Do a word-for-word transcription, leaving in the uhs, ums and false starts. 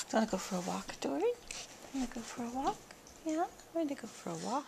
Want to go for a walk, Dory? Want to go for a walk? Yeah, I'm ready to go for a walk.